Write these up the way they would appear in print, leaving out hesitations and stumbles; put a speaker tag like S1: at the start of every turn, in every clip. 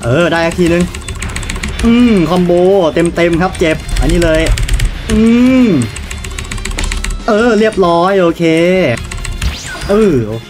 S1: ได้อีกทีนึงคอมโบเต็มครับเจ็บอันนี้เลยเรียบร้อยโอเคโอเค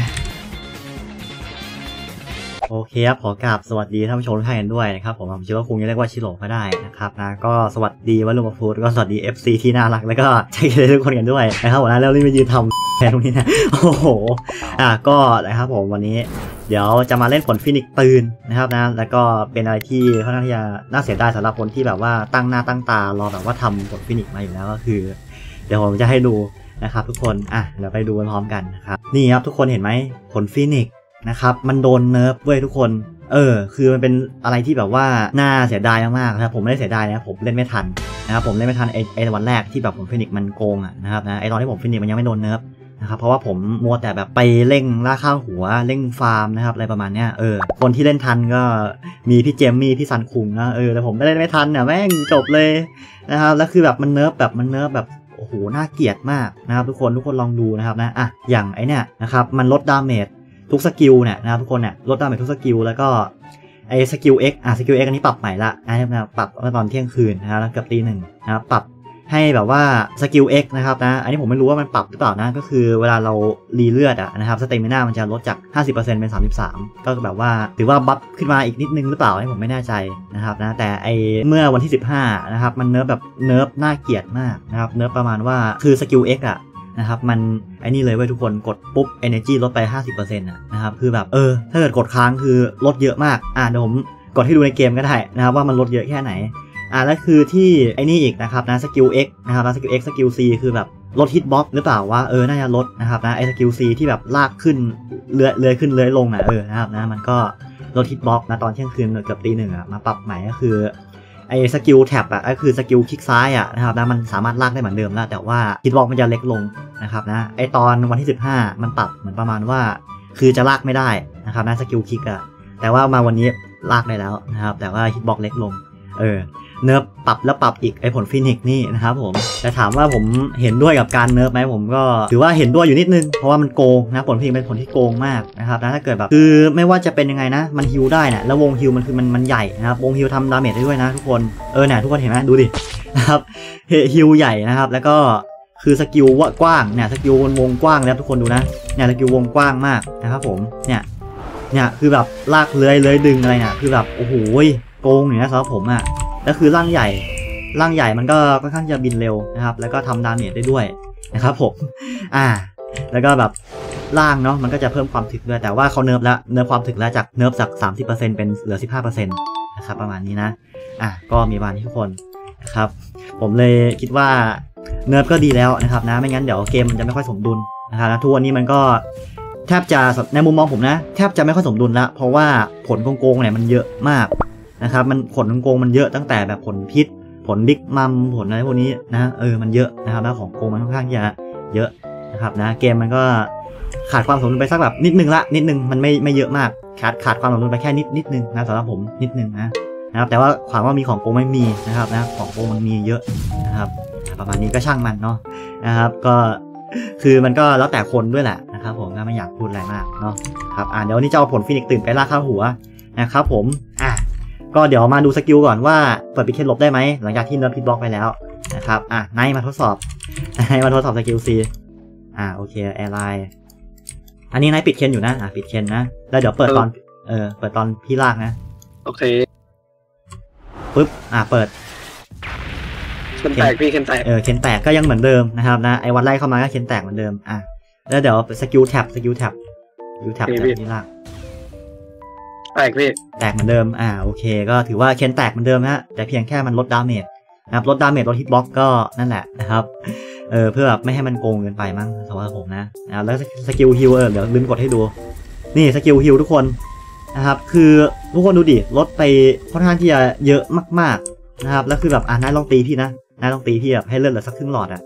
S1: ครับขอกราบสวัสดีท่านผู้ชมทุกท่านกันด้วยนะครับผมเชื่อว่าคงจะเรียกว่าชิโร่ก็ได้นะครับนะก็สวัสดีวัลลุ่มฟูดก็สวัสดี FC ที่น่ารักแล้วก็ใจเย็นทุกคนกันด้วยนะครับวันนั้นเรารีบมายืนทำแทนตรงนี้นะโอ้โหก็นะครับผมวันนี้เดี๋ยวจะมาเล่นผลฟินิกตื่นนะครับนะแล้วก็เป็นอะไรที่ค่อนข้างจะน่าเสียดายสำหรับคนที่แบบว่าตั้งหน้าตั้งตารอแบบว่าทำผลฟินิกมาอยู่แล้วก็คือเดี๋ยวผมจะให้ดูนะครับทุกคนเดี๋ยวไปดูพร้อมกันนะครับนี่ครับทุกคนเห็นไหมผลฟินิกนะครับมันโดนเนิร์ฟเว้ยทุกคนคือมันเป็นอะไรที่แบบว่าน่าเสียดายมากๆนะครับผมไม่ได้เสียดายนะผมเล่นไม่ทันนะครับผมเล่นไม่ทันไอวันแรกที่แบบผมฟินิกมันโกงนะครับนะไอตอนที่ผมฟินิกมันยังไม่โดนเนิร์ฟนะครับเพราะว่าผมมัวแต่แบบไปเร่งล่าข้าวหัวเร่งฟาร์มนะครับอะไรประมาณเนี้ยคนที่เล่นทันก็มีพี่เจมมี่พี่ซันคุงนะแต่ผมไม่เล่นไม่ทันเนี่ยแม่งจบเลยนะครับแล้วคือแบบมันเนิร์ฟแบบโอ้โหน่าเกลียดมากนะครับทุกคนลองดูนะครับนะอย่างไอเนี้ยนะครับมันลดดาเมจทุกสกิลเนี่ยนะครับทุกคนเนี่ยลดดาเมจทุกสกิลแล้วก็ไอ้สกิล X สกิล X อันนี้ปรับใหม่ละนะครับปรับเมื่อตอนเที่ยงคืนนะครับแล้วเกือบตีหนึ่งนะครับปรับให้แบบว่าสกิล X นะครับนะอันนี้ผมไม่รู้ว่ามันปรับหรือเปล่านะก็คือเวลาเรารีเลือดนะครับสเตมิน่ามันจะลดจาก 50% เป็น 33ก็แบบว่าถือว่าบัฟขึ้นมาอีกนิดนึงหรือเปล่าให้ผมไม่แน่ใจนะครับนะแต่ไอเมื่อวันที่15นะครับมันเนิร์ฟแบบเนิร์ฟน่าเกลียดมากนะครับเนิร์ฟประมาณว่าคือสกิล X นะครับมันไอ้นี่เลยเว้ยทุกคนกดปุ๊บ energy ลดไป 50%นะครับคือแบบถ้าเกิดกดค้างคือลดเยอะมากเดี๋ยวผมกดให้ดูในเกมก็ได้นะครับว่ามันลดเยอะแค่ไหนแล้วคือที่ไอ้นี่อีกนะครับนะสกิล X นะครับแล้วสกิล X สกิล C คือแบบลดฮิตบ็อกหรือเปล่าว่าน่าจะลดนะครับนะไอ้สกิล C ที่แบบลากขึ้นเลื้อยขึ้นเลื้อยลงนะครับนะมันก็ลดฮิตบ็อกนะตอนเที่ยงคืนเกือบตีหนึ่งมาปรับใหม่ก็คือไอ้สกิลแท็บก็คือสกิลคลิกซ้ายนะครับนะมันสามารถลากได้เหมือนเดิมแล้วแต่ว่าฮิตบ็อกมันจะเล็กลงนะครับนะไอ้ตอนวันที่15มันปรับเหมือนประมาณว่าคือจะลากไม่ได้นะครับนะสกิลคลิกแต่ว่ามาวันนี้ลากได้แล้วนะครับแต่ว่าฮิตบ็อกเล็กลงเนิร์ฟปรับแล้วปรับอีกไอ้ผลฟินิกนี่นะครับผมแต่ถามว่าผมเห็นด้วยกับการเนิร์ฟไหมผมก็ถือว่าเห็นด้วยอยู่นิดนึงเพราะว่ามันโกงนะผลฟินิกเป็นผลที่โกงมากนะครับนะถ้าเกิดแบบคือไม่ว่าจะเป็นยังไงนะมันฮิลได้นะแล้ววงฮิลมันคือมันใหญ่นะครับวงฮิลทำดาเมจได้ด้วยนะทุกคนเนี่ยทุกคนเห็นไหมดูดินะครับฮิลใหญ่นะครับแล้วก็คือสกิลกว้างเนี่ยสกิลวงกว้างแล้วทุกคนดูนะเนี่ยสกิลวงกว้างมากนะครับผมเนี่ยคือแบบลากเลื้อยดึงอะไรเนี่ยคือแบบโอ้โหโกงอย่างนี้สำหรับผมแล้วคือร่างใหญ่มันก็ค่อนข้างจะบินเร็วนะครับแล้วก็ทำดาเมจได้ด้วยนะครับผมแล้วก็แบบร่างเนาะมันก็จะเพิ่มความถึกด้วยแต่ว่าเขาเนิร์ฟความถึกแล้วจากเนิร์ฟจาก 30% เป็นเหลือ 15% นะครับประมาณนี้นะก็มีประมาณนี้ทุกคนนะครับผมเลยคิดว่าเนิร์ฟก็ดีแล้วนะครับนะไม่งั้นเดี๋ยวเกมมันจะไม่ค่อยสมดุลนะครับแล้วทุกวันนี้มันก็แทบจะในมุมมองผมนะแทบจะไม่ค่อยสมดุลละเพราะว่าผลโกงเนี่ยมันเยอะมากนะครับมันผลโกงมันเยอะตั้งแต่แบบผลพิษผลบิ๊กมัมผลอะไรพวกนี้นะมันเยอะนะครับแล้วของโกงมันค่อนข้างเยอะนะครับนะเกมมันก็ขาดความสมดุลไปสักแบบนิดนึงมันไม่เยอะมากขาดความสมดุลไปแค่นิดนึงนะสำหรับผมนิดนึงนะครับแต่ว่าความว่ามีของโกงไม่มีนะครับนะของโกงมันมีเยอะนะครับประมาณนี้ก็ช่างมันเนาะนะครับก็คือมันก็แล้วแต่คนด้วยแหละนะครับผมก็ไม่อยากพูดอะไรมากเนาะครับเดี๋ยววันนี้จะเอาผลฟินิกตื่นไปล่าข้าวหัวนะครับผมก็เดี๋ยวมาดูสกิลก่อนว่าเปิดปิดเคสลบได้ไหมหลังจากที่เนิร์ฟพิทบล็อกไปแล้วนะครับไนท์มาทดสอบสกิล C โอเคแอร์ไลน์อันนี้ไนท์ปิดเคนอยู่นะปิดเคนนะแล้วเดี๋ยวเปิดตอนเปิดตอนพี่ลากนะ
S2: โอเค
S1: ปึ๊บเปิด
S2: เคนแตกพี่เคนแตก
S1: เคนแตกก็ยังเหมือนเดิมนะครับนะไอ้วันไล่เข้ามาก็เคนแตกเหมือนเดิมแล้วเดี๋ยวสกิลแท็บพี่ลาก
S2: แตกพี่
S1: แตกเหมือนเดิมโอเคก็ถือว่าเคนแตกเหมือนเดิมฮะแต่เพียงแค่มันลดดาเมจนะครับลดดาเมจลดฮิตบ็อกก็นั่นแหละนะครับเพื่อแบบไม่ให้มันโกงเกินไปมั้งสำหรับผมนะแล้วสกิลฮิลเดี๋ยวลืมกดให้ดูนี่สกิลฮิลทุกคนนะครับคือทุกคนดูดิลดไปค่อนข้างที่จะเยอะมากๆนะครับแล้วคือแบบนายลองตีพี่นะนายลองตีพี่แบบให้เลือดเหลือสักครึ่งหลอด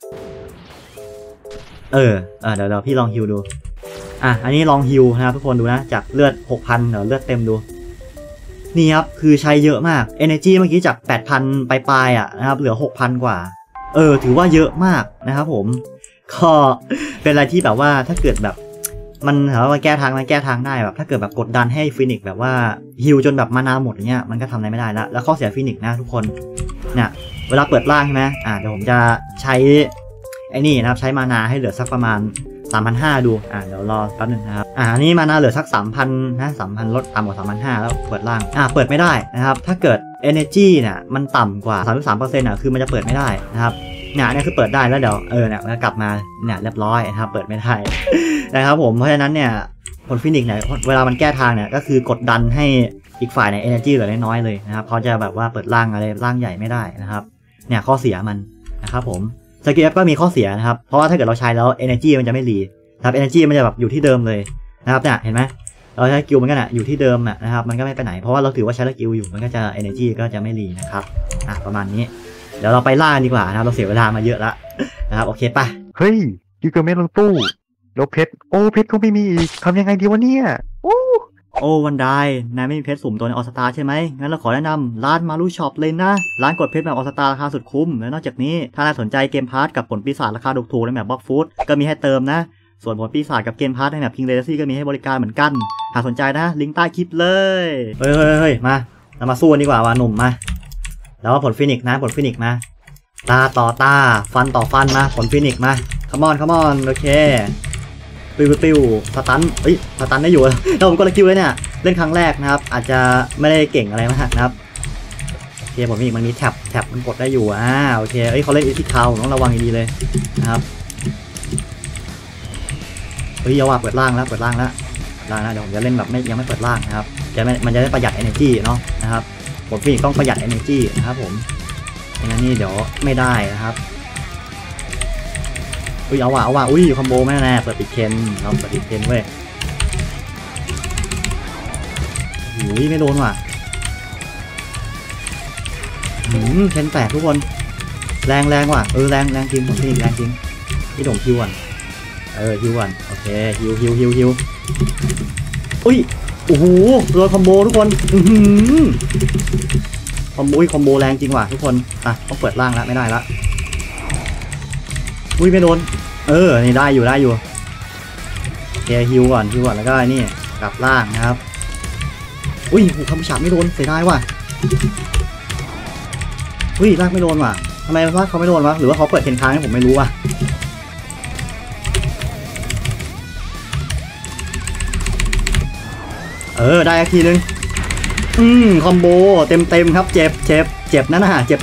S1: เดี๋ยวพี่ลองฮิลดูอันนี้ลองฮิลนะครับทุกคนดูนะจากเลือด 6,000 เดี๋ยวเลือดเต็มดูนี่ครับคือใช้เยอะมาก energy เมื่อกี้จาก 8,000 ปลายนะครับเหลือ 6,000 กว่าถือว่าเยอะมากนะครับผมก็เป็นอะไรที่แบบว่าถ้าเกิดแบบมันถามว่าแก้ทางมันแก้ทางได้แบบถ้าเกิดแบบกดดันให้ฟินิกซ์แบบว่าฮิลจนแบบมานาหมดอย่างเงี้ยมันก็ทำอะไรไม่ได้แล้วข้อเสียฟินิกซ์นะทุกคนเนี่ยเวลาเปิดล่างใช่ไหมเดี๋ยวผมจะใช้ไอ้นี่นะครับใช้มานาให้เหลือสักประมาณ 3,500 ดูเดี๋ยวรอแป๊บนึงนะครับอันนี้มานาเหลือสัก 3,000 นะ 3,000 ลดต่ำกว่า 3,500 แล้วเปิดล่างเปิดไม่ได้นะครับถ้าเกิด energy เนี่ยมันต่ำกว่า 33% คือมันจะเปิดไม่ได้นะครับเนี่ยคือเปิดได้แล้วเดี๋ยวเนี่ยมันกลับมาเนี่ยเรียบร้อยนะครับเปิดไม่ได้ นะครับผมเพราะฉะนั้นเนี่ยผลฟินิกส์เนี่ยเวลามันแก้ทางเนี่ยก็คือกดดันให้อีกฝ่ายใน energy เหลือน้อยเลยนะครับเขาจะแบบว่าเปิดล่างอะไรล่างใหญ่ไม่ได้นะครับเนี่ยข้อเสียมันนะครับผมสกิล F ก็มีข้อเสียนะครับเพราะว่าถ้าเกิดเราใช้แล้ว energy มันจะไม่รีครับ energy มันจะแบบอยู่ที่เดิมเลยนะครับเนี่ยเห็นไหมเราใช้สกิลมันก็อยู่ที่เดิมนะครับมันก็ไม่ไปไหนเพราะว่าเราถือว่าใช้สกิลอยู่มันก็จะ energy ก็จะไม่รีนะครับประมาณนี้เดี๋ยวเราไปล่าดีกว่านะครับเราเสียเวลามาเยอะแล้วนะครับโอเคป่ะ
S3: เฮ้ยยูเกอร์เมนลงตู้แล้วเพชรเพชรก็ไม่มีอีกทำยังไงดีวะเนี่ย
S1: โอ้วันได้นายไม่มีเพชรสุ่มตัวในออสตาใช่ไหมงั้นเราขอแนะนำร้านมารูช็อปเลยนะร้านกดเพชรแบบออสตาราคาสุดคุ้มและนอกจากนี้ถ้านายสนใจเกมพาร์ทกับผลปีศาจราคาถูกๆในแบบบล็อกฟูดก็มีให้เติมนะส่วนผลปีศาจกับเกมพาร์ทในแบบคิงเลซี่ก็มีให้บริการเหมือนกันหากสนใจนะลิงก์ใต้คลิปเลยเฮ้ยมาเรามาสู้กันดีกว่าว่าหนุ่มมาแล้วผลฟินิกส์นะผลฟินิกส์มาตาต่อตาฟันต่อฟันมาผลฟินิกส์มาคัมอนโอเคปิ้วสตันสตันได้อยู่แล้วผมก็เลยคิวเลยเนี่ยเล่นครั้งแรกนะครับอาจจะไม่ได้เก่งอะไรมากนะครับโอเคผมมันมีแท็บมันกดได้อยู่โอเคเขาเล่นอีทิคาวต้องระวังดีๆเลยนะครับอย่าว่าเปิดล่างแล้วเดี๋ยวผมจะเล่นแบบยังไม่เปิดล่างนะครับมันจะได้ประหยัด energy เนาะนะครับผมฟินิกต้องประหยัด energy นะครับผมงั้นนี่เดี๋ยวไม่ได้นะครับเอาว่ะคอมโบแม่แน่เปิดปิดเคนเราเปิดปิดเคนเว้ยไม่โดนว่ะเคนแตกทุกคนแรงว่ะแรงจริงผมฟินิกแรงจริงที่ผมคิวก่อนคิวก่อนโอเคฮิวโอ้โหโดนคอมโบทุกคนคอมโบแรงจริงว่ะทุกคนต้องเปิดล่างแล้วไม่ได้ละไม่โดนนี่ได้อยู่โอเคฮิวก่อนแล้วก็นี่กลับล่างนะครับคำฉาบไม่โดนเสียดายว่ะลากไม่โดนว่ะทำไมลากเขาไม่โดนวะหรือว่าเขาเปิดเทนค้างให้ผมไม่รู้ว่ะได้อีกทีนึงคอมโบเต็มครับเจ็บนั่นน่ะเจ็บ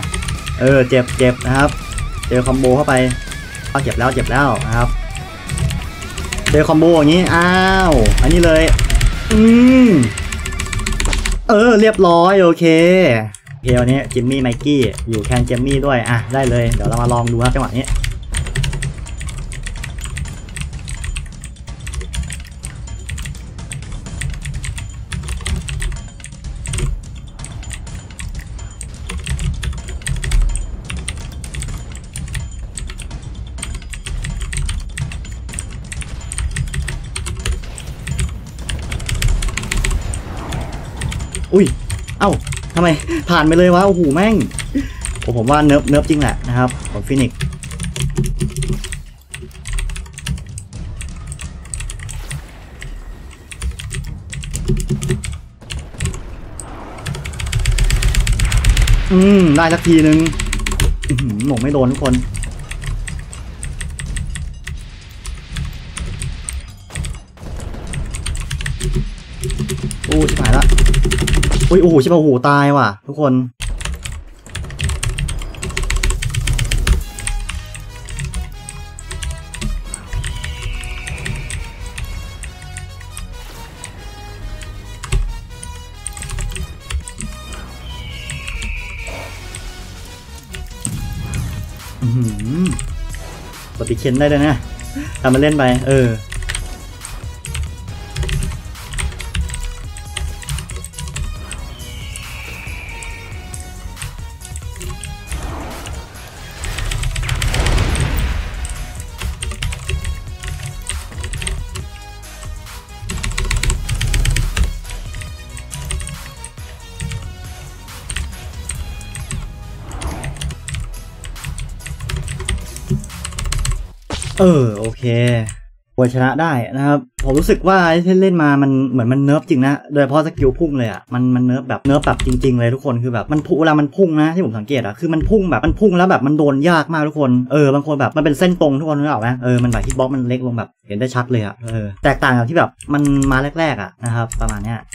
S1: นะครับเจอคอมโบเข้าไปเจ็บแล้วนะครับเจอคอมโบอย่างนี้อันนี้เลยเรียบร้อยโอเควันนี้จิมมี่ไมกี้อยู่แคนเจมมี่ด้วยได้เลยเดี๋ยวเรามาลองดูครับจังหวะนี้ทำไมผ่านไปเลยวะโอ้โหแม่งผมว่าเนิร์ฟจริงแหละนะครับของฟินิกได้สักทีนึงหมกไม่โดนทุกคนชิบหายละโอ้โหชิบหายโอ้โหตายว่ะทุกคนปฏิเคนได้เลยนะทำมันเล่นไปโอเคควรชนะได้นะครับผมรู้สึกว่าที่เล่นมามันเหมือนมันเนิร์ฟจริงนะโดยเฉพาะสกิลพุ่งเลยอ่ะมันเนิร์ฟแบบจริงๆเลยทุกคนคือแบบมันเวลามันพุ่งนะที่ผมสังเกตอ่ะคือมันพุ่งแล้วแบบมันโดนยากมากทุกคนบางคนแบบมันเป็นเส้นตรงทุกคนนึกออกไหมมันแบบฮิตบ็อกมันเล็กลงแบบเห็นได้ชัดเลยอ่ะแตกต่างกับที่แบบมันมาแรกๆอ่ะนะครับประมาณเนี้ย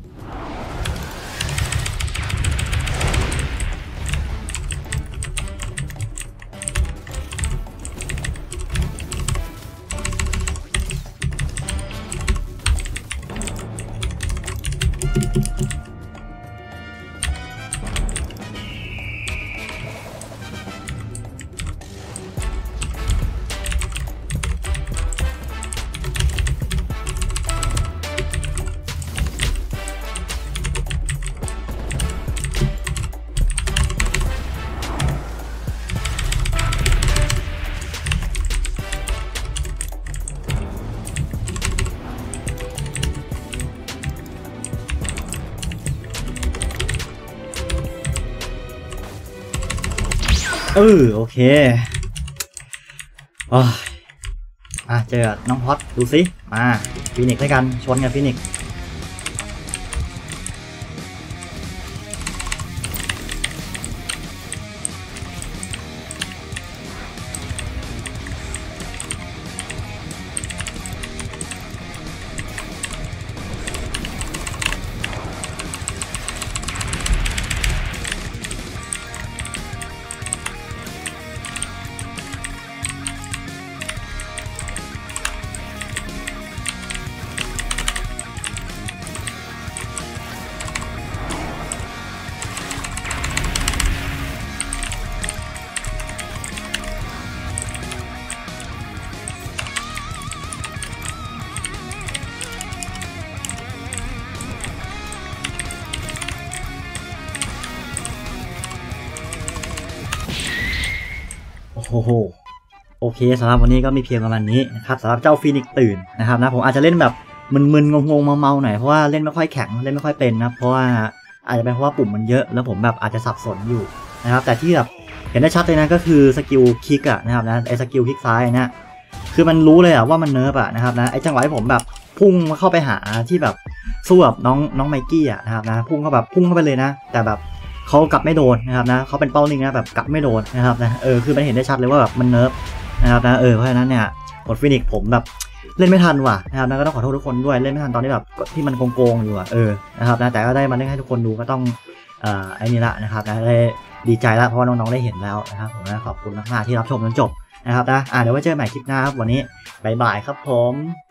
S1: โอเคเจอน้องฮอตดูสิมาฟินิกซ์ด้วยกันชนกันฟินิกซ์โอเคสำหรับวันนี้ก็มีเพียงประมาณนี้นะครับสำหรับเจ้าฟีนิกซ์ตื่นนะครับนะผมอาจจะเล่นแบบมึนๆงงๆเมาๆหน่อยเพราะว่าเล่นไม่ค่อยแข็งเล่นไม่ค่อยเป็นนะเพราะว่าอาจจะเป็นเพราะว่าปุ่มมันเยอะแล้วผมแบบอาจจะสับสนอยู่นะครับแต่ที่แบบเห็นได้ชัดเลยนะก็คือสกิลคิกนะครับนะไอ้สกิลคิกซ้ายเนี่ยคือมันรู้เลยว่ามันเนิร์ฟนะครับนะไอ้จังหวะที่ผมแบบพุ่งเข้าไปหาที่แบบสู้กับน้องไมกี้นะครับนะพุ่งเข้าไปเลยนะแต่แบบเขากลับไม่โดนนะครับนะเขาเป็นเป้านิ่งนะแบบกลับไม่โดนนะครับนะคือมันเห็นได้ชัดเลยว่าแบบมันเนิร์ฟนะครับนะเพราะฉะนั้นเนี่ยบทฟินิกผมแบบเล่นไม่ทันว่ะนะครับนะก็ต้องขอโทษทุกคนด้วยเล่นไม่ทันตอนที่แบบที่มันโกงอยู่นะครับนะแต่ก็ได้มาเล่นให้ทุกคนดูก็ต้องไอ้นี่ละนะครับนะได้ดีใจละเพราะว่าน้องๆได้เห็นแล้วนะครับผมนะขอบคุณมากๆที่รับชมจนจบนะครับนะเดี๋ยวไว้เจอกันใหม่คลิปหน้าครับวันนี้บ๊ายบายครับผม